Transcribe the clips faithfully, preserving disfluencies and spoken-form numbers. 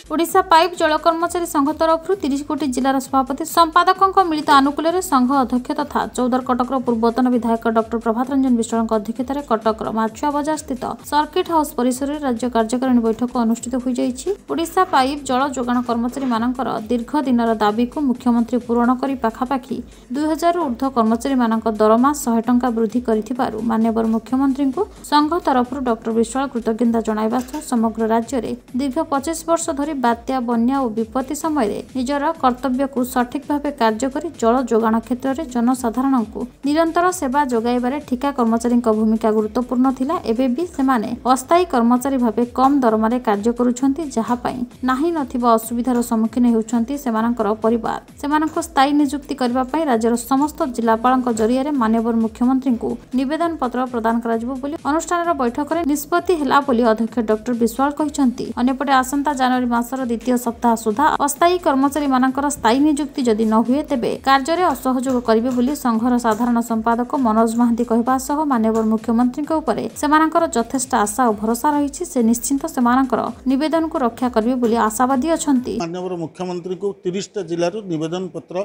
Odisha pipe जल कर्मचारी संघ तरफ तीस कोटी जिलार सभापति संपादकों मिलित आनुकूल्य संघ अध्यक्ष तथा चौदर कटकर पूर्वतन विधायक डॉक्टर प्रभात रंजन विश्वाल अध्यक्षतार कटकर माछुआ बजार स्थित सर्किट हाउस परिसर में राज्य कार्यकारिणी बैठक अनुष्ठित हो जाइछि। ओडिशा पाइप जल जोगाण कर्मचारी मानकर दीर्घ दिनर दाबी को मुख्यमंत्री पूरण करी पाखापाखि दुई हजार ऊर्ध्व कर्मचारी मानक दरमा सौ टंका वृद्धि करिथिबारु माननीय मुख्यमंत्री को संघ तरफ डॉक्टर विश्वाल कृतज्ञता जणाइबा सह समग्र राज्य में दीर्घ पच्चीस वर्ष धरी बात्या बन्या और विपत्ति समय निजर कर्तव्य को सठिक भाव कार्य करी जल जोगाण क्षेत्र में जनसाधारण को निरंतर सेवा जोगाइबारे ठिका कर्मचारी भूमिका गुरुत्वपूर्ण थिला। एबे भी सेमाने अस्थायी कर्मचारी भाव कम दरमारे कार्य करुछंती जहापाई नाही नथिबा असुविधार सम्मुखीन हेउछंती सेमानकर परिवार। सेमानक स्थायी नियुक्ति करबा पई राज्यर समस्त जिलापालक जरिया माननीय मुख्यमंत्री को निवेदन पत्र प्रदान कराजिबो बोली अनुष्ठान बैठक में निष्पत्ति हेला बोली अध्यक्ष डॉक्टर विश्वाल कहिसंती। अन्यपटे आसंता जनवरी मासर द्वितीय सप्ताह सुधा अस्थायी कर्मचारी मानकर स्थायी नियुक्ति जदि न हुए तेबे कार्य असहयोग करिवे बोली संघर साधारण संपादक मनोज महांती कहबा सह माननीय मुख्यमंत्री उपरे सेमानकर यथेष्ट आशा और भरोसा रही से निश्चिंत सेमानकर निवेदन को रक्षा करिवे बोली आशावादी अछंती। माननीय मुख्यमंत्री को तीस टा जिल्ला निवेदन पत्र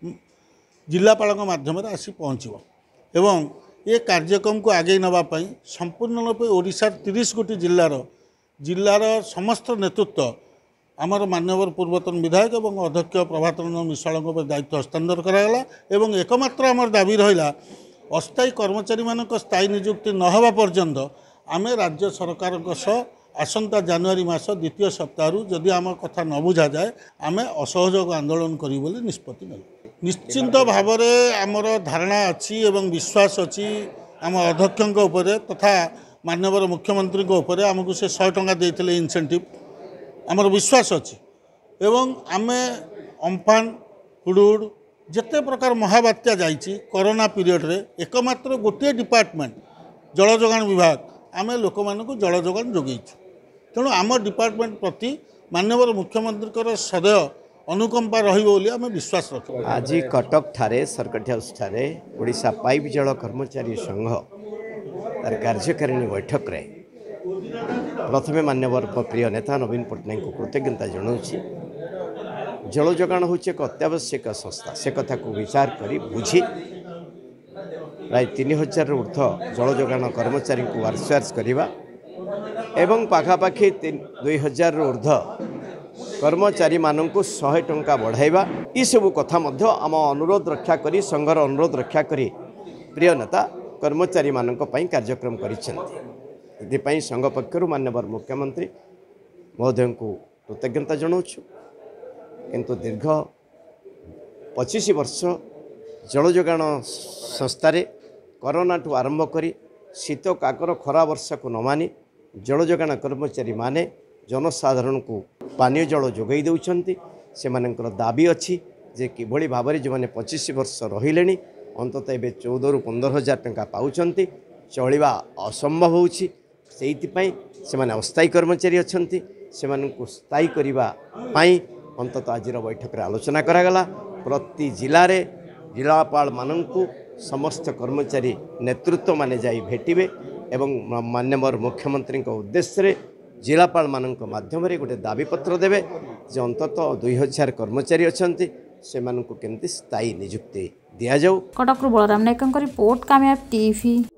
जिलापाल माध्यम आसी पहुँचो एवं ये कार्यक्रम को आगे नापी संपूर्ण रूपे ओडिशा तीस गोटी जिलार जिलार समस्त नेतृत्व आमर माननीय पूर्वतन विधायक और अध्यक्ष प्रभात रंजन विश्वाल दायित्व हस्तांतर करागला एवं एकमात्र आमर दाबी रहा अस्थायी कर्मचारी मानक स्थायी नियुक्ति न होगा पर्यंत आम राज्य सरकार आसंता जनवरी मास द्वितीय सप्ताह जदि आम कथा न बुझा जाए आम असहयोग आंदोलन करी बोली निष्पत्ति नेलु। निश्चिंत भाव आमर धारणा अच्छी एवं विश्वास अच्छी आम अध्यक्ष उपरे तथा माननीय मुख्यमंत्री उपरे आमको से सौ टंका देते इनसेंटिव आमर विश्वास अच्छी एवं आमे अम्फान हुडुड जिते प्रकार महाबात्या जाइछि कोरोना पीरियड रे एकमात्र गोटे डिपार्टमेंट जल जोगाण विभाग आमे लोक मानक जल जोगाण जोगेइछु। तेणु आम डिपार्टमेंट प्रति माननीय मुख्यमंत्री सदैव अनुकंपा रहिबो बोली आमे विश्वास रखु। आज कटक ठारे सर्किट हाउस ठारे ओडिशा पाइप जल कर्मचारी संघ तार कार्यकारिणी बैठक रे प्रथमे माननीय प्रिय नेता नवीन पट्टनायक को कृतज्ञता जनाऊँगी। जल जोगाण हूँ एक अत्यावश्यक संस्था से कथा को विचार करी बुझी प्राय तीन हजार ऊर्ध जल जोगाण कर्मचारी को आश्वास करवा एवं पाखापाखि दुई हजार ऊर्ध कर्मचारी मानू शहे टंका बढ़ाइबा ये सब कथा मध्य आम अनुरोध रक्षा करी संघर अनुरोध रक्षा करी प्रिय नेता कर्मचारी मानक पई कार्यक्रम करिसेंती। संघ पक्षर माननीय मुख्यमंत्री महोदय को कृतज्ञता जनाऊँ। किंतु दीर्घ पच्चीस वर्ष जल जोगाण संस्थारे कोरोना ठू आरंभ करी शीत काकर खरा वर्षा को न मानी जल जोगाण कर्मचारी माने जनसाधारण को पानीय जल जोगाई देउछंती। से मानकर दाबी अच्छी जे किभली भाव में जो मैंने पच्चीस वर्ष रहिले अंततः एवं चौदह रु पंदर हजार टंका पाउछंती चलिबा असंभव होउछि। सेइथिपाई से माने अस्थायी कर्मचारी अछंती से मानकु स्थायी करिबा पाई अंततः आज बैठक रे आलोचना करागला। प्रति जिले में जिलापाल मानकु समस्त कर्मचारी नेतृत्व माने जाई भेटिबे एवं माननीय मुख्यमंत्री उद्देश्य जिलापाल मानक माध्यम गोटे दाबी पत्र देवे जे अंततः दुई हजार कर्मचारी अछंती से मानकु केमती स्थायी नियुक्ति दिया जाऊ। Cuttack Balaram Nayak report Kamyab TV.